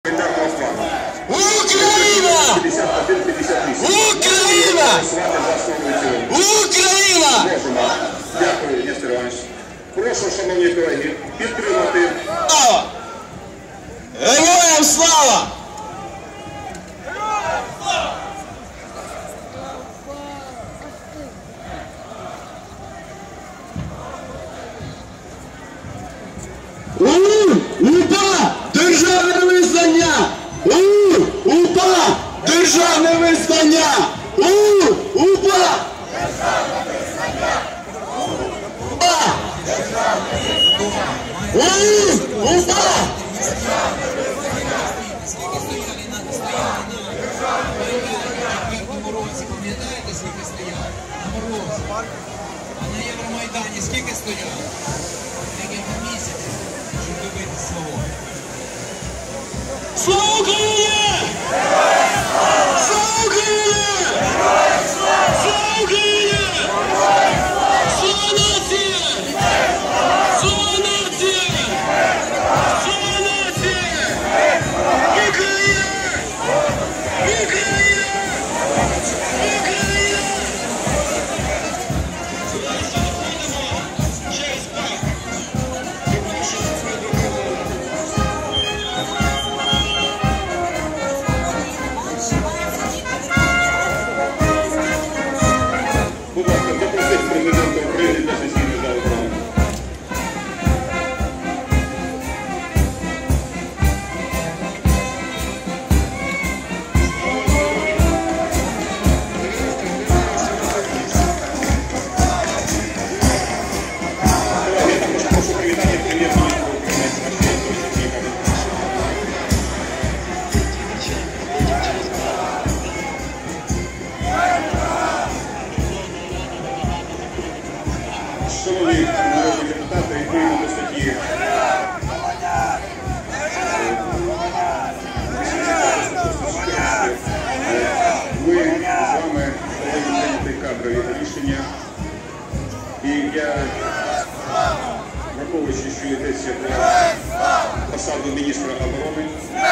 Україна! Україна! Україна! Дякую, Нестор Іванович. Прошу, шановні колеги, підтримати. Героям слава! УПА! Державне визнання! УПА! Державне визнання! УПА! УПА! Пам'ятаєте, скільки стояли? На морозі. А на Євромайдані скільки стояли? Декілька місяців, щоб добити свого. Слава Україні! Слава Україні! Слава Україні! Слава нації! Слава нації! Слава нації! Україна! Україна! Україна! Через парк. Будь ласка, запросіть президента України для сесійної зали парламенту. Я також прошу привітання прем'єр-міністра України Тимошенко Сергія. Шановні народні депутати, відповідно до статті 80 ми з вами повинні прийняти кадрові рішення. І я, враховуючи, що йдеться про посаду міністра оборони,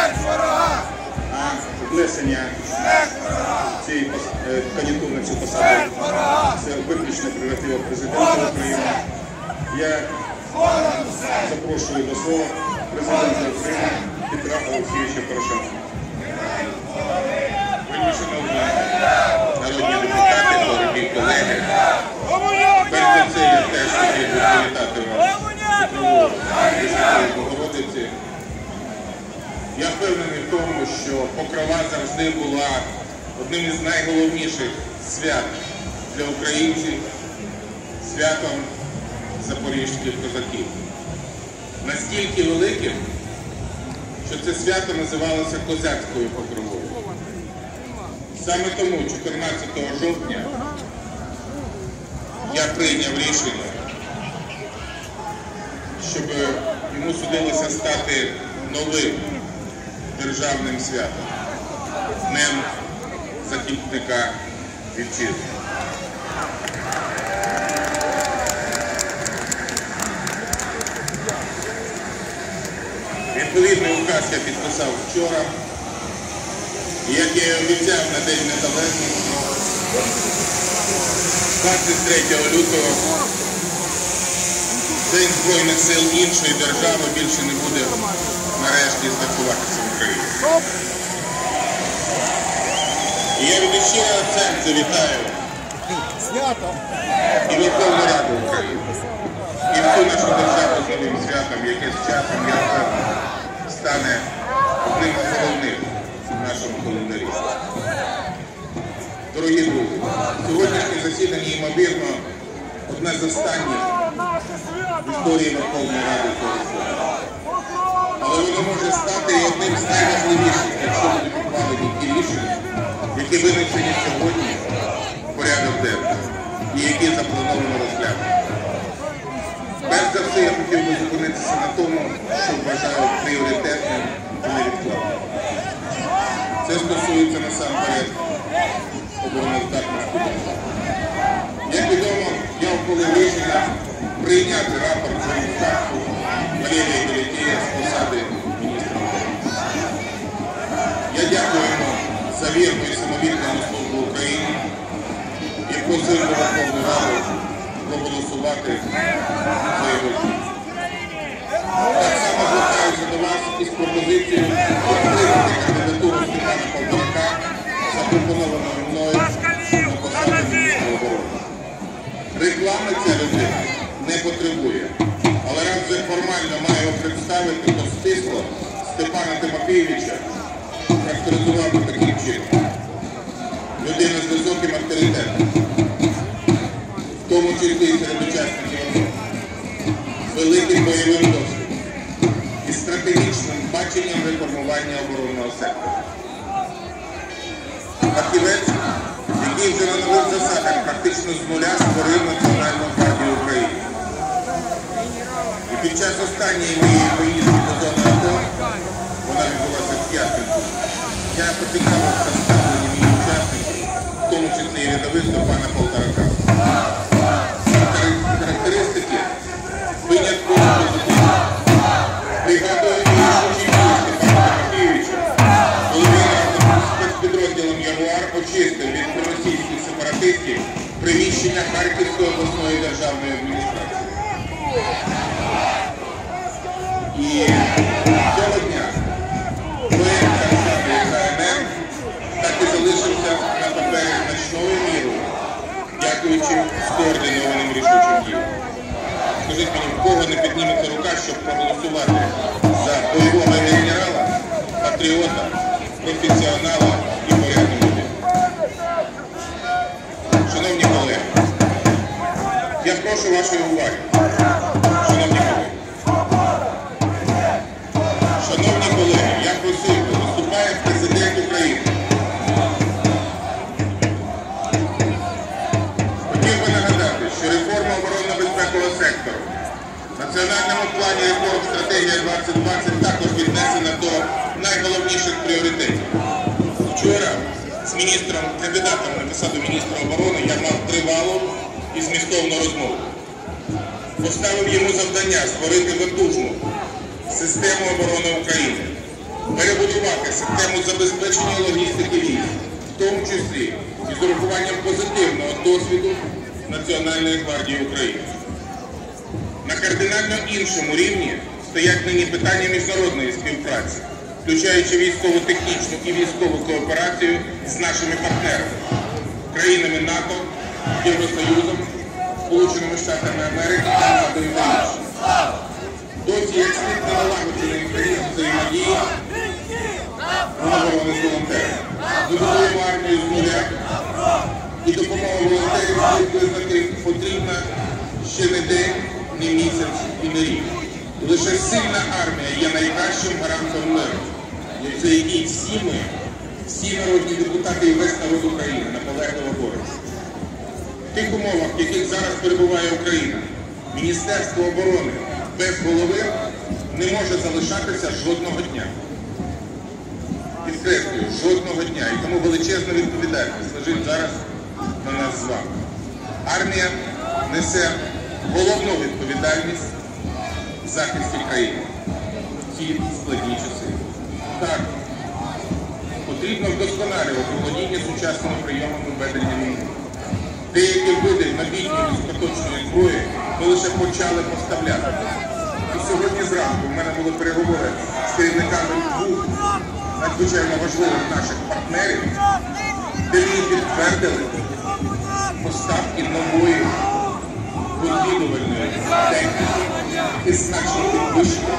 а внесення цієї кандидатури на цю посаду це виключно прерогатива президента України. Я запрошую до слова президента України Петра Олексійовича Порошенка. Вельми шановні народні депутати, дорогі колеги, перш за все я теж хотів би привітати вас Петрову Пресвятої Богородиці. Я впевнений в тому, що Покрова завжди була одним із найголовніших свят для українців, святом запорізьких козаків. Настільки великим, що це свято називалося Козацькою Покровою. Саме тому 14 жовтня я прийняв рішення, щоб йому судилося стати новим державним святом, Днем захисника вітчизни. Відповідний указ я підписав вчора, і як я і обіцяв на День Незалежності, 23 лютого День Збройних сил іншої держави більше не буде нарешті святкуватися в Україні. І я від щирого серця вітаю і Верховну Раду України, і всю нашу державу з новим святом, яке з часом, я впевнений, стане одним з головних в нашому календарі. Дорогі друзі, сьогоднішнє засідання, ймовірно, одне з останніх в історії Верховної Ради України. Але воно може стати і одним з найважливіших, якщо будуть ухвалені ті рішення, які винесені сьогодні в порядок денний і які заплановано розглянути. Перш за все, я хотів би зупинитися на тому, що вважаю пріоритетним і невідкладним. Це стосується насамперед обороноздатності держави. Як відомо, я ухвалив рішення прийняти рапорт про відставку Валерія Гелетєєва з посади міністра оборони. вірну і самовіддану службу Україні і просив Верховну Раду проголосувати за його звільнення. Так само звертаюся до вас із пропозицією підтримати кандидатуру Степана Полторака, запропонованою мною на посаду міністра оборони. Реклами ця людина не потребує, але раз вже формально маю представити, то стисло Степана Тимофійовича характеризував таким чином. Людина з високим авторитетом, в тому числі і серед учасників АТО, з великим бойовим досвідом і стратегічним баченням реформування оборонного сектору. Фахівець, який вже на нових засадах практично з нуля створив Національну гвардію України. І під час останньої моєї поїздки до зони АТО, вона відбулася в П'ятницю, я поцікавився ставленням її учасників, в тому числі і рядових до пана Полторака. Характеристики винятково позитивні. Пригадую рішучі дії Степана Тимофійовича, коли він разом з спецпідрозділом «Ягуар» очистив від проросійських сепаратистів приміщення Харківської обласної державної адміністрації. І цього дня проєкт Константин КНР так і залишився на папері значною мірою, дякуючи скоординованим рішучим діям. Скажіть мені, в кого не підніметься рука, щоб проголосувати за бойового генерала, патріота, професіонала і порядну людину? Шановні колеги, я прошу вашої уваги. Шановні колеги, я просив би, виступає президент України. Хотів би нагадати, що реформа оборонно-безпекового сектору в Національному плані реформ «Стратегія 2020» також віднесена до найголовніших пріоритетів. Вчора з кандидатом на посаду міністра оборони я мав тривалу і змістовну розмову. Поставив йому завдання створити потужну систему оборони України, перебудувати систему забезпечення логістики військ, в тому числі із урахуванням позитивного досвіду Національної гвардії України. На кардинально іншому рівні стоять нині питання міжнародної співпраці, включаючи військово-технічну і військову кооперацію з нашими партнерами, країнами НАТО, Євросоюзом, Сполученими Штатами Америки, Канадою та іншими. Досі як слід не налагоджений механізм взаємодії оборони з волонтерами. Ми будуємо армію з нуля, і допомога волонтерів слід визнати потрібна ще не день, не місяць і не рік. Лише сильна армія є найкращим гарантом миру, за який всі народні депутати і весь народ України наполегливо борються. В тих умовах, в яких зараз перебуває Україна, Міністерство оборони без голови не може залишатися жодного дня. Підкреслюю, жодного дня. І тому величезна відповідальність лежить зараз на нас з вами. Армія несе головну відповідальність в захисті країни в ці складні часи. Так, потрібно вдосконалювати володіння сучасними прийомами ведення війни. Деякі види новітньої високоточної зброї ми лише почали поставляти. І сьогодні зранку в мене були переговори з керівниками двох надзвичайно важливих наших партнерів, де мені підтвердили поставки нової розвідувальної техніки і значно підвищення